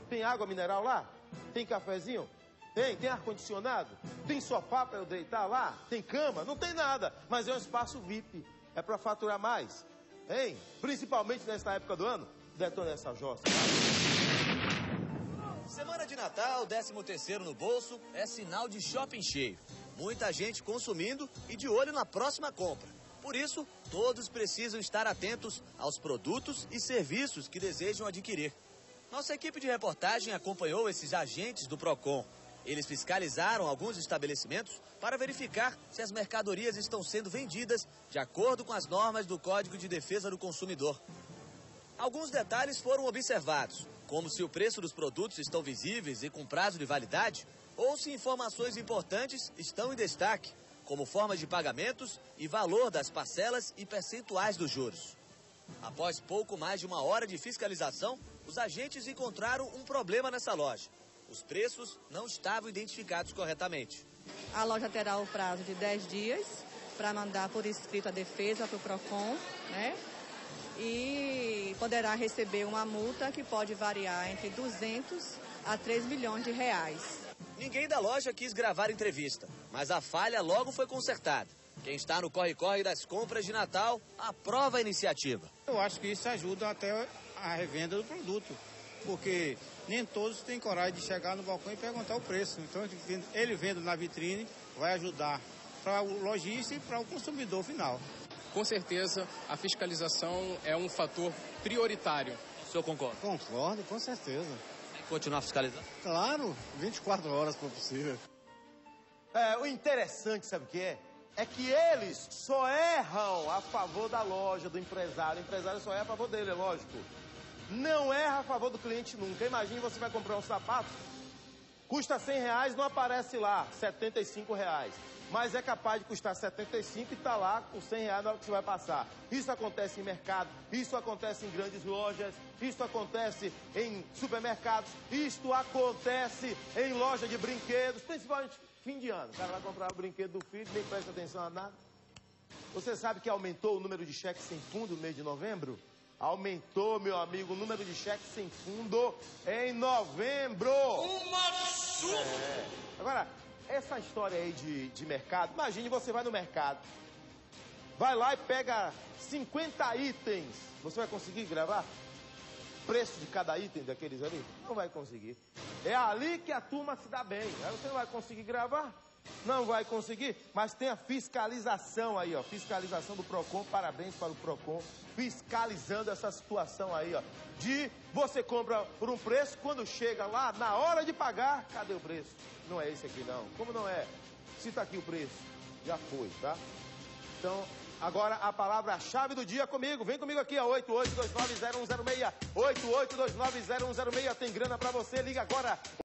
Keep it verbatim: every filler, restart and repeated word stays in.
Tem água mineral lá? Tem cafezinho? Tem? Tem ar-condicionado? Tem sofá para eu deitar lá? Tem cama? Não tem nada, mas é um espaço V I P. É para faturar mais. Hein? Principalmente nesta época do ano, detona essa jossa. Semana de Natal, décimo terceiro no bolso, é sinal de shopping cheio. Muita gente consumindo e de olho na próxima compra. Por isso, todos precisam estar atentos aos produtos e serviços que desejam adquirir. Nossa equipe de reportagem acompanhou esses agentes do Procon. Eles fiscalizaram alguns estabelecimentos para verificar se as mercadorias estão sendo vendidas de acordo com as normas do Código de Defesa do Consumidor. Alguns detalhes foram observados, como se o preço dos produtos estão visíveis e com prazo de validade, ou se informações importantes estão em destaque, como formas de pagamentos e valor das parcelas e percentuais dos juros. Após pouco mais de uma hora de fiscalização, os agentes encontraram um problema nessa loja. Os preços não estavam identificados corretamente. A loja terá o prazo de dez dias para mandar por escrito a defesa para o Procon, né? E poderá receber uma multa que pode variar entre duzentos a três milhões de reais. Ninguém da loja quis gravar entrevista, mas a falha logo foi consertada. Quem está no corre-corre das compras de Natal aprova a iniciativa. Eu acho que isso ajuda até a revenda do produto, porque nem todos têm coragem de chegar no balcão e perguntar o preço. Então, ele vendo na vitrine vai ajudar para o lojista e para o consumidor final. Com certeza, a fiscalização é um fator prioritário. O senhor concorda? Concordo, com certeza. Tem que continuar fiscalizando? Claro, vinte e quatro horas por possível. É, o interessante, sabe o que é? É que eles só erram a favor da loja, do empresário. O empresário só erra a favor dele, é lógico. Não erra a favor do cliente nunca. Imagine você vai comprar um sapato, custa cem reais, não aparece lá, setenta e cinco reais. Mas é capaz de custar setenta e cinco e tá lá com cem reais na hora que você vai passar. Isso acontece em mercado, isso acontece em grandes lojas, isso acontece em supermercados, isto acontece em loja de brinquedos, principalmente fim de ano. O cara vai comprar o brinquedo do filho, nem presta atenção a nada. Você sabe que aumentou o número de cheques sem fundo no mês de novembro? Aumentou, meu amigo, o número de cheques sem fundo em novembro. Um absurdo! É. Agora, essa história aí de, de mercado, imagine você vai no mercado, vai lá e pega cinquenta itens. Você vai conseguir gravar? Preço de cada item daqueles ali? Não vai conseguir. É ali que a turma se dá bem. Aí você não vai conseguir gravar? Não vai conseguir, mas tem a fiscalização aí, ó. Fiscalização do Procon, parabéns para o Procon. Fiscalizando essa situação aí, ó. De você compra por um preço, quando chega lá, na hora de pagar, cadê o preço? Não é esse aqui, não. Como não é? Cita aqui o preço. Já foi, tá? Então, agora a palavra-chave do dia comigo. Vem comigo aqui, ó. oito oito dois nove zero um zero seis. oito oito dois nove zero um zero seis. Tem grana pra você, liga agora.